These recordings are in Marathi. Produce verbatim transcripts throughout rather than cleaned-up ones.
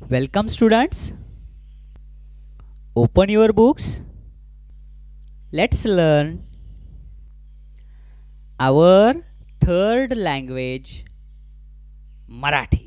Welcome students. Open your books. Let's learn our third language, Marathi.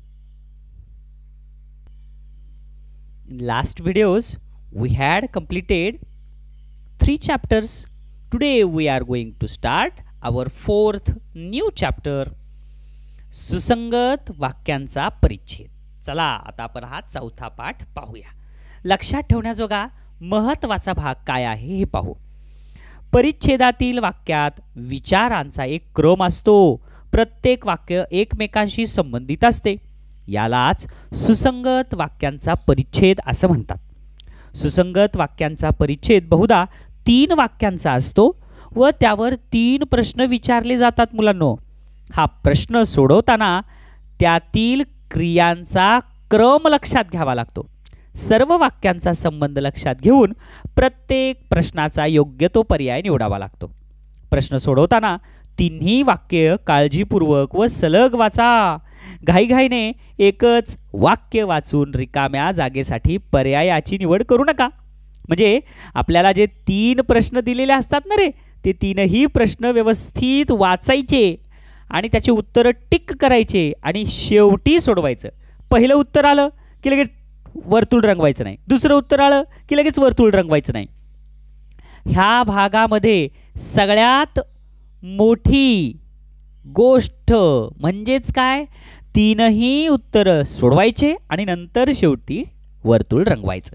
In last videos we had completed three chapters. Today we are going to start our fourth new chapter, सुसंगत वाक्यांचा परिच्छेद. चला आता आपण हा चौथा पाठ पाहूया. लक्षात ठेवण्याजोगा महत्त्वाचा भाग काय आहे हे पाहू. परिच्छेदातील वाक्यात विचारांचा एक क्रम असतो. प्रत्येक वाक्य एकमेकांशी संबंधित असते. यालाच सुसंगत वाक्यांचा परिच्छेद असं म्हणतात. सुसंगत वाक्यांचा परिच्छेद बहुधा तीन वाक्यांचा असतो व त्यावर तीन प्रश्न विचारले जातात मुलांनो. हा प्रश्न सोडवताना त्यातील क्रियांचा क्रम लक्षात घ्यावा लागतो. सर्व वाक्यांचा संबंध लक्षात घेऊन प्रत्येक प्रश्नाचा योग्य तो पर्याय निवडावा लागतो. प्रश्न सोडवताना तिन्ही वाक्य काळजीपूर्वक व सलग वाचा. घाईघाईने एकच वाक्य वाचून रिकाम्या जागेसाठी पर्यायाची निवड करू नका. म्हणजे आपल्याला जे तीन प्रश्न दिलेले असतात ना रे, ते तीनही प्रश्न व्यवस्थित वाचायचे आणि त्याचे उत्तर टिक करायचे आणि शेवटी सोडवायचं. पहिलं उत्तर आलं की लगेच वर्तुळ रंगवायचं नाही. दुसरं उत्तर आलं की लगेच वर्तुळ रंगवायचं नाही. ह्या भागामध्ये सगळ्यात मोठी गोष्ट म्हणजेच काय, तीनही उत्तर सोडवायचे आणि नंतर शेवटी वर्तुळ रंगवायचं.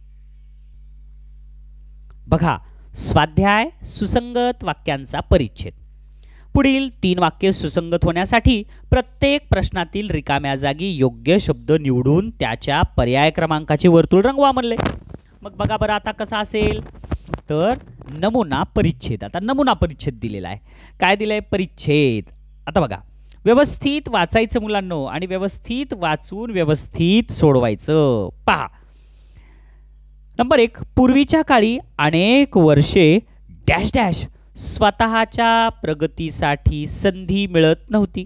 बघा, स्वाध्याय सुसंगत वाक्यांचा परिच्छेद. पुढील तीन वाक्ये सुसंगत होण्यासाठी प्रत्येक प्रश्नातील रिकाम्या जागी योग्य शब्द निवडून त्याच्या पर्याय क्रमांकाचे वर्तुळ रंगवा म्हणले. मग बघा बरं आता कसं असेल तर नमुना परिच्छेद. आता नमुना परिच्छेद दिलेला आहे. काय दिलंय? परिच्छेद. आता बघा, व्यवस्थित वाचायचं मुलांनो आणि व्यवस्थित वाचून व्यवस्थित सोडवायचं. पहा, नंबर एक, पूर्वीच्या काळी अनेक वर्षे डॅश डॅश स्वतःच्या प्रगतीसाठी संधी मिळत नव्हती.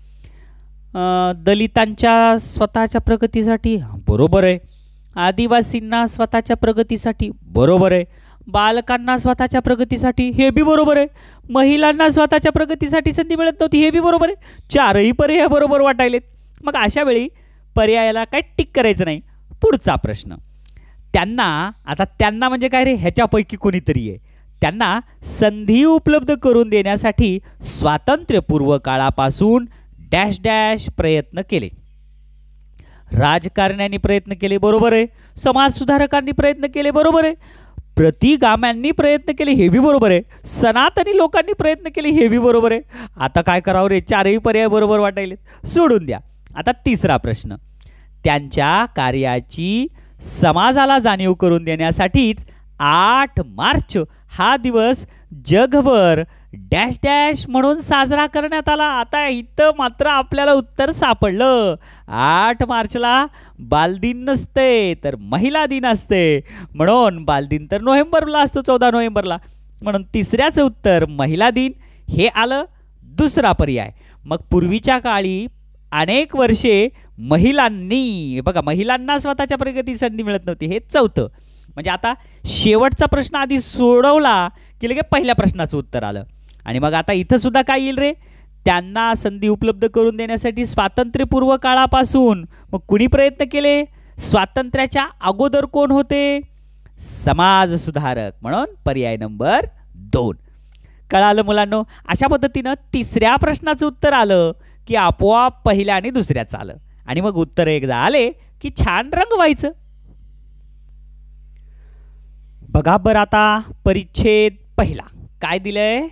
दलितांच्या स्वतःच्या प्रगतीसाठी बरोबर आहे. आदिवासींना स्वतःच्या प्रगतीसाठी बरोबर आहे. बालकांना स्वतःच्या प्रगतीसाठी हे बी बरोबर आहे. महिलांना स्वतःच्या प्रगतीसाठी संधी मिळत नव्हती हे बी बरोबर आहे. चारही पर्याय बरोबर वाटायलेत. मग अशा वेळी पर्यायाला काय टिक करायचं नाही. पुढचा प्रश्न, त्यांना, आता त्यांना म्हणजे काय रे, ह्याच्यापैकी कोणीतरी आहे, त्यांना संधी उपलब्ध करून देण्यासाठी स्वातंत्र्यपूर्व काळापासून डॅश डॅश प्रयत्न केले. राजकारण्यांनी प्रयत्न केले बरोबर आहे. समाजसुधारकांनी प्रयत्न केले बरोबर आहे. प्रतिगाम्यांनी प्रयत्न केले हे बी बरोबर आहे. सनातनी लोकांनी प्रयत्न केले हे बी बरोबर आहे. आता काय करावं रे, चारही पर्याय बरोबर वाटायले, सोडून द्या. आता तिसरा प्रश्न, त्यांच्या कार्याची समाजाला जाणीव करून देण्यासाठीच आठ मार्च हा दिवस जगभर डॅश डॅश म्हणून साजरा करण्यात आला. आता इथं मात्र आपल्याला उत्तर सापडलं. आठ मार्चला बालदिन नसते तर महिला दिन असते. म्हणून बालदिन तर नोव्हेंबरला असतो, चौदा नोव्हेंबरला. म्हणून तिसऱ्याचं उत्तर महिला दिन हे आलं. दुसरा पर्याय, मग पूर्वीच्या काळी अनेक वर्षे महिलांनी, बघा, महिलांना स्वतःच्या प्रगतीसाठी संधी मिळत नव्हती हे चौथं. म्हणजे आता शेवटचा प्रश्न आधी सोडवला की लगे पहिल्या प्रश्नाचं उत्तर आलं. आणि मग आता इथं सुद्धा काय येईल रे, त्यांना संधी उपलब्ध करून देण्यासाठी स्वातंत्र्यपूर्व काळापासून मग कुणी प्रयत्न केले? स्वातंत्र्याच्या अगोदर कोण होते? समाज सुधारक. म्हणून पर्याय नंबर दोन. कळालं मुलांनो? अशा पद्धतीनं तिसऱ्या प्रश्नाचं उत्तर आलं की आपोआप पहिल्या आणि दुसऱ्याचं आलं. आणि मग उत्तर एकदा आले की छान रंगवायचं. बघा बरं आता परिच्छेद पहिला काय दिलंय,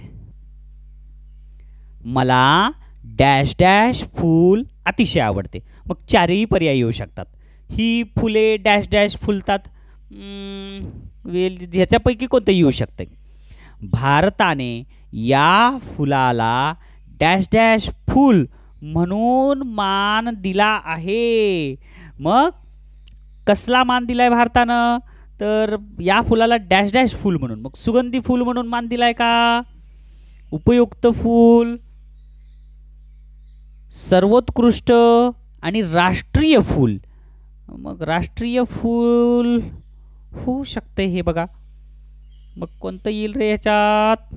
मला डॅश डॅश फूल अतिशय आवडते. मग चारही पर्याय येऊ शकतात. ही फुले डॅश डॅश फुलतात, ह्याच्यापैकी कोणतं येऊ शकतं. भारताने या फुलाला डॅश डॅश फूल म्हणून मान दिला आहे. मग कसला मान दिलाय भारतानं? तर या फुलाला डॅश डॅश फूल म्हणून, मग सुगंधी फूल म्हणून मान दिलाय का? उपयुक्त फूल, सर्वोत्कृष्ट आणि राष्ट्रीय फूल मग राष्ट्रीय फूल होऊ शकते हे बघा. मग कोणतं येईल रे ह्याच्यात?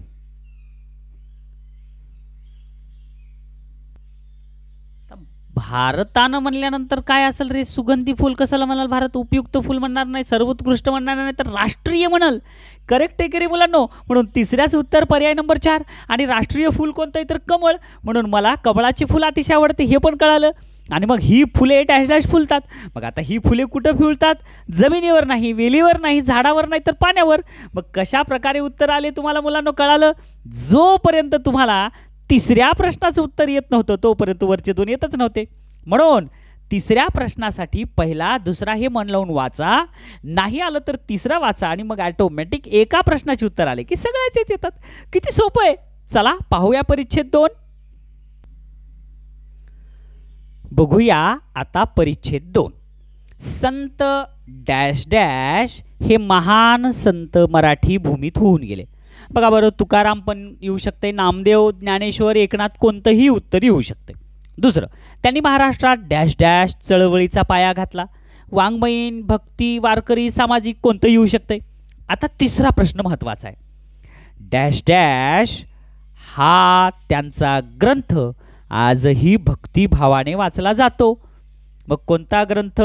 भारतानं म्हणल्यानंतर काय असेल रे? सुगंधी फूल कशाला म्हणाल? भारत उपयुक्त फूल म्हणणार नाही, सर्वोत्कृष्ट म्हणणार नाही, तर राष्ट्रीय म्हणाल. करेक्ट आहे की रे मुलांनो? म्हणून तिसऱ्याच उत्तर पर्याय नंबर चार. आणि राष्ट्रीय फूल कोणतं आहे तर कमळ. म्हणून मला कमळाचे फूल अतिशय आवडते हे पण कळालं. आणि मग ही फुले डॅश डॅश फुलतात. मग आता ही फुले कुठं फुलतात? जमिनीवर नाही, वेलीवर नाही, झाडावर नाही, तर पाण्यावर. मग कशा प्रकारे उत्तर आले तुम्हाला मुलांनो कळालं? जोपर्यंत तुम्हाला तिसऱ्या प्रश्नाचं उत्तर येत नव्हतं तोपर्यंत वरचे दोन येतच नव्हते. म्हणून तिसऱ्या प्रश्नासाठी पहिला दुसरा हे मन लावून वाचा, नाही आलं तर तिसरा वाचा, आणि मग ऑटोमॅटिक एका प्रश्नाचे उत्तर आले की सगळ्याचेच येतात. किती सोपं आहे. चला पाहूया परिच्छेद दोन. बघूया आता परिच्छेद दोन. संत डॅश डॅश हे महान संत मराठी भूमीत होऊन गेले. बघा बरं, तुकाराम पण येऊ शकते, नामदेव, ज्ञानेश्वर, एकनाथ, कोणतंही उत्तर येऊ शकते. दुसरं, त्यांनी महाराष्ट्रात डॅश डॅश चळवळीचा पाया घातला. वाङ्मयीन, भक्ती, वारकरी, सामाजिक कोणतं येऊ शकते. आता तिसरा प्रश्न महत्त्वाचा आहे. डॅश डॅश हा त्यांचा ग्रंथ आजही भक्तिभावाने वाचला जातो. मग कोणता ग्रंथ?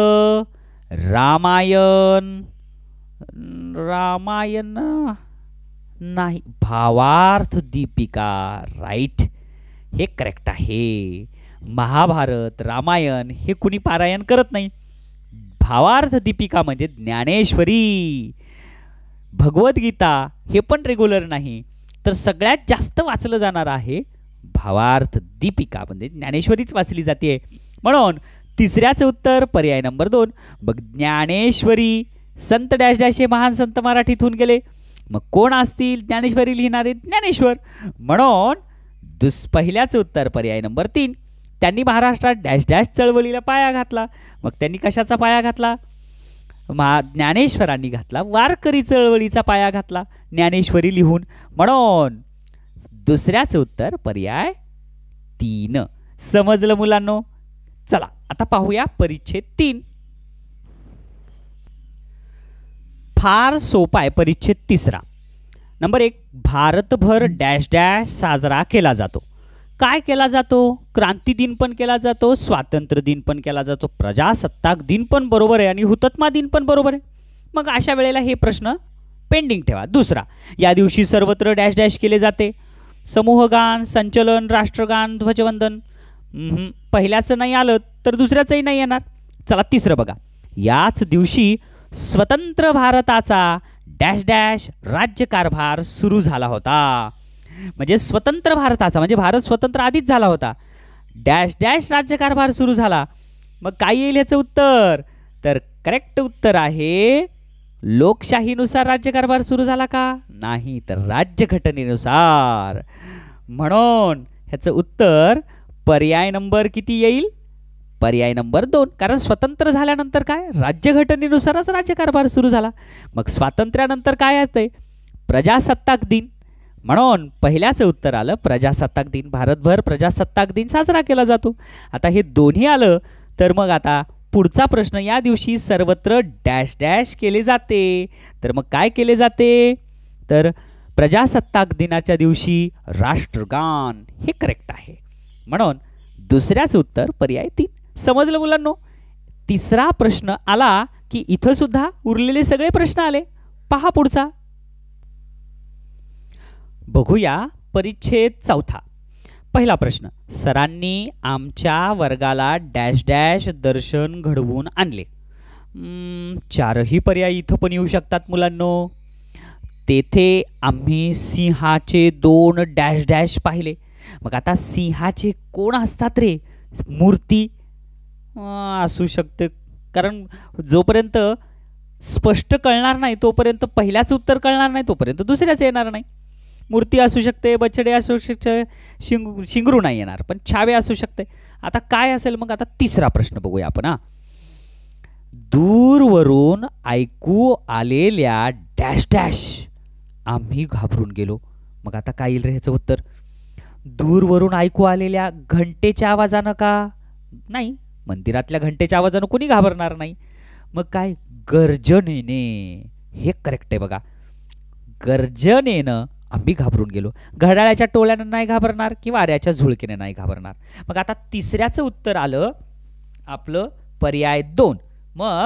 रामायण. रामायण नाही, भावार्थ दीपिका. राईट, हे करेक्ट आहे. महाभारत, रामायण हे कुणी पारायण करत नाही. भावार्थ दीपिका म्हणजे ज्ञानेश्वरी. भगवद्गीता हे पण रेग्युलर नाही, तर सगळ्यात जास्त वाचलं जाणार आहे भावार्थ दीपिका, म्हणजे ज्ञानेश्वरीच वाचली जाते. म्हणून तिसऱ्याचं उत्तर पर्याय नंबर दोन. मग ज्ञानेश्वरी, संत डॅश डॅश हे महान संत मराठीतून गेले. मग कोण असतील ज्ञानेश्वरी लिहिणारे? ज्ञानेश्वर. म्हणून दुस पहिल्याचं उत्तर पर्याय नंबर तीन. त्यांनी महाराष्ट्रात डॅश डॅश चळवळीला पाया घातला. मग त्यांनी कशाचा पाया घातला? मा ज्ञानेश्वरांनी घातला. वारकरी चळवळीचा पाया घातला ज्ञानेश्वरी लिहून. म्हणून दुसऱ्याचं उत्तर पर्याय तीन. समजलं मुलांनो? चला आता पाहूया परिच्छेद तीन. फार सोपा आहे परिच्छेद तिसरा. नंबर एक, भारतभर डॅश डॅश साजरा केला जातो. काय केला जातो? क्रांती दिन पण केला जातो, स्वातंत्र्य दिन पण केला जातो, प्रजासत्ताक दिन पण बरोबर आहे, आणि हुतात्मा दिन पण बरोबर आहे. मग अशा वेळेला हे प्रश्न पेंडिंग ठेवा. दुसरा, या दिवशी सर्वत्र डॅश डॅश केले जाते. समूहगान, संचलन, राष्ट्रगान, ध्वजवंदन. पहिल्याचं नाही आलं तर दुसऱ्याचंही नाही येणार. चला तिसरं बघा. याच दिवशी स्वतंत्र भारताचा डॅश डॅश राज्यकारभार सुरू झाला होता. म्हणजे स्वतंत्र भारताचा म्हणजे भारत स्वतंत्र आधीच झाला होता. डॅश डॅश राज्यकारभार सुरू झाला. मग काय येईल ह्याचं उत्तर? तर करेक्ट उत्तर आहे लोकशाहीनुसार राज्यकारभार सुरू झाला का? नाही, तर राज्यघटनेनुसार. म्हणून ह्याचं उत्तर पर्याय नंबर किती येईल? पर्याय नंबर दोन. कारण स्वतंत्र झाल्यानंतर काय? राज्यघटनेनुसारच राज्यकारभार सुरू झाला. मग स्वातंत्र्यानंतर काय येतंय? प्रजासत्ताक दिन. म्हणून पहिल्याचं उत्तर आलं प्रजासत्ताक दिन. भारतभर प्रजासत्ताक दिन साजरा केला जातो. आता हे दोन्ही आलं तर मग आता पुढचा प्रश्न, या दिवशी सर्वत्र डॅश डॅश केले जाते. तर मग काय केले जाते? तर प्रजासत्ताक दिनाच्या दिवशी राष्ट्रगान हे करेक्ट आहे. म्हणून दुसऱ्याचं उत्तर पर्याय तीन. समजलं मुलांनो? तिसरा प्रश्न आला की इथं सुद्धा उरलेले सगळे प्रश्न आले. पहा पुढचा. बघूया परिच्छेद चौथा. पहिला प्रश्न, सरांनी आमच्या वर्गाला डॅश डॅश दर्शन घडवून आणले. चारही पर्याय इथं पण येऊ शकतात मुलांनो. तेथे आम्ही सिंहाचे दोन डॅश डॅश पाहिले. मग आता सिंहाचे कोण असतात रे? मूर्ती असू शकते, कारण जोपर्यंत स्पष्ट कळणार नाही तोपर्यंत पहिल्याच उत्तर कळणार नाही, तोपर्यंत दुसऱ्याच येणार नाही. मूर्ती असू शकते, बछडे असू शकते, शिंग शिंगरू नाही येणार, पण छावे असू शकते. आता काय असेल मग? आता तिसरा प्रश्न बघूया आपण. हा, दूरवरून ऐकू आलेल्या डॅश डॅश आम्ही घाबरून गेलो. मग आता काय येईल रे ह्याचं उत्तर? दूरवरून ऐकू आलेल्या घंटेच्या आवाजानं का? नाही, मंदिरातल्या घंटेच्या आवाजानं कोणी घाबरणार नाही. मग काय, गर्जनेने, हे करेक्ट आहे बघा. गर्जनेनं आम्ही घाबरून गेलो. घड्याळाच्या टोळ्यानं नाही घाबरणार की वाऱ्याच्या झुळकीने नाही घाबरणार. मग आता तिसऱ्याचं उत्तर आलं आपलं पर्याय दोन. मग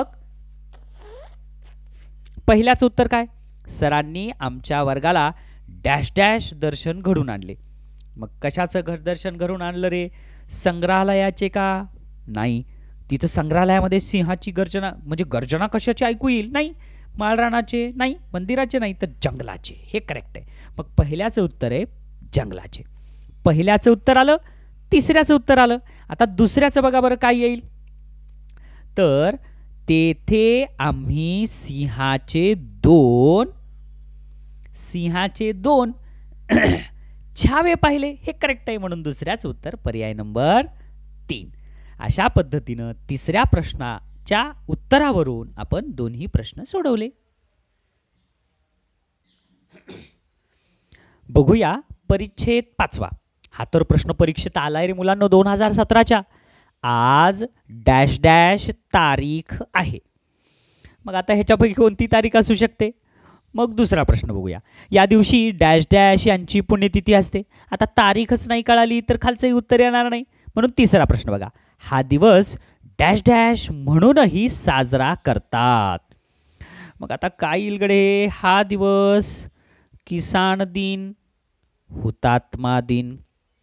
पहिल्याचं उत्तर काय, सरांनी आमच्या वर्गाला डॅश डॅश दर्शन घडून आणले. मग कशाचं घड दर्शन घडून आणलं रे, संग्रहालयाचे का, नाही, तिथं संग्रहालयामध्ये सिंहाची गर्जना, म्हणजे गर्जना कशाची ऐकू येईल, नाही, माळरानाचे नाही, मंदिराचे नाही, तर जंगलाचे, हे करेक्ट आहे. मग पहिल्याचं उत्तर आहे जंगलाचे. पहिल्याचं उत्तर आलं, तिसऱ्याचं उत्तर आलं. आता दुसऱ्याचं बघा बरं काय येईल, तर तेथे आम्ही सिंहाचे दोन सिंहाचे दोन छावे पाहिले, हे करेक्ट आहे. म्हणून दुसऱ्याचं उत्तर पर्याय नंबर तीन. अशा पद्धतीनं तिसऱ्या प्रश्नाच्या उत्तरावरून आपण दोन्ही प्रश्न सोडवले. बघूया परिच्छेद पाचवा. हा तर प्रश्न परीक्षेत आलाय रे मुलांनो दोन हजार सतराच्या. आज डॅश डॅश तारीख आहे. मग आता ह्याच्यापैकी कोणती तारीख असू शकते. मग दुसरा प्रश्न बघूया. या दिवशी डॅश डॅश यांची पुण्यतिथी असते. आता तारीखच नाही कळाली तर खालचंही उत्तर येणार नाही. म्हणून तिसरा प्रश्न बघा. हा दिवस डॅश डॅश म्हणूनही साजरा करतात. मग आता काय येईल गडे, हा दिवस किसान दिन, हुतात्मा दिन,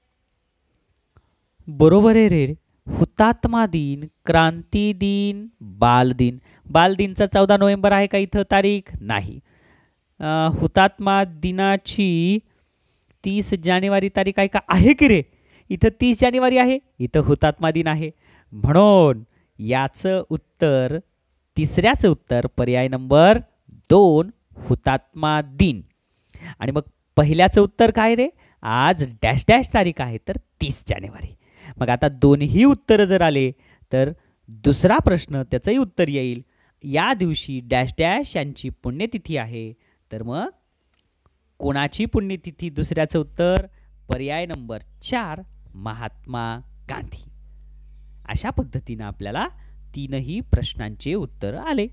बरोबर आहे रे. हुतात्मा दिन, क्रांती दिन, बाल दिन. बाल दिनचा चौदा नोव्हेंबर आहे का इथं तारीख, नाही. हुतात्मा दिनाची तीस जानेवारी तारीख आहे का, आहे की रे, इथं तीस जानेवारी आहे, इथं हुतात्मा दिन आहे. म्हणून याचं उत्तर, तिसऱ्याचं उत्तर पर्याय नंबर दोन हुतात्मा दिन. आणि मग पहिल्याचं उत्तर काय रे, आज डॅश डॅश तारीख आहे तर तीस जानेवारी. मग आता दोन्ही उत्तर जर आले तर दुसरा प्रश्न त्याचंही उत्तर येईल, या दिवशी डॅश डॅश यांची पुण्यतिथी आहे. तर मग कोणाची पुण्यतिथी, दुसऱ्याचं उत्तर पर्याय नंबर चार महात्मा गांधी. अशा पद्धतीने आपल्याला तीनही प्रश्नांचे उत्तर आले.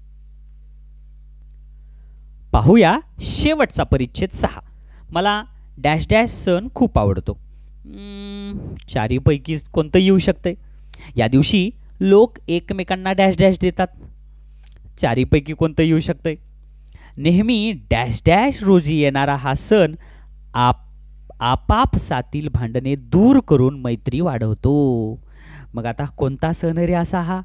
पाहूया शेवटचा परिच्छेद सहा. मला डॅश डॅश सण खूप आवडतो. चारीपैकी कोणतं येऊ शकते. या दिवशी लोक एकमेकांना डॅश डॅश देतात. चारीपैकी कोणतं येऊ शकते. नेहमी डॅश डॅश रोजी येणारा हा सण आप आपापसातील भांडणे दूर करून मैत्री वाढवतो. मग आता कोणता सण रे असा हा,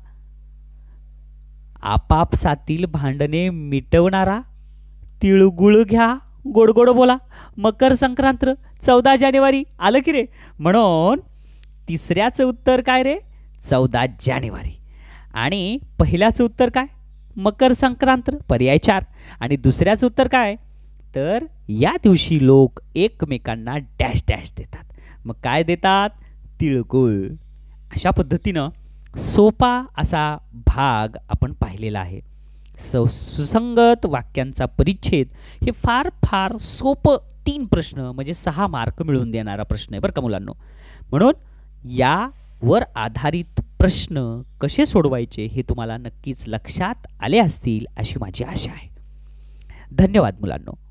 आपापसातील भांडणे मिटवणारा. तिळगुळ घ्या, गोड गोड बोला. मकर संक्रांत चौदा जानेवारी, आलं की रे. म्हणून तिसऱ्याचं उत्तर काय रे, चौदा जानेवारी. आणि पहिल्याचं उत्तर काय, मकर संक्रांत, पर्याय चार. आणि दुसऱ्याचं उत्तर काय, तर या दिवशी लोक एकमेकांना डॅश डॅश देतात. मग काय देतात, तिळगुळ. अशा पद्धतीनं सोपा असा भाग आपण पाहिलेला आहे. सु सुसंगत वाक्यांचा परिच्छेद हे फार फार सोपं तीन प्रश्न म्हणजे सहा मार्क मिळवून देणारा प्रश्न आहे बरं का मुलांनो. म्हणून यावर आधारित प्रश्न कसे सोडवायचे हे तुम्हाला नक्कीच लक्षात आले असतील अशी माझी आशा आहे. धन्यवाद मुलांनो.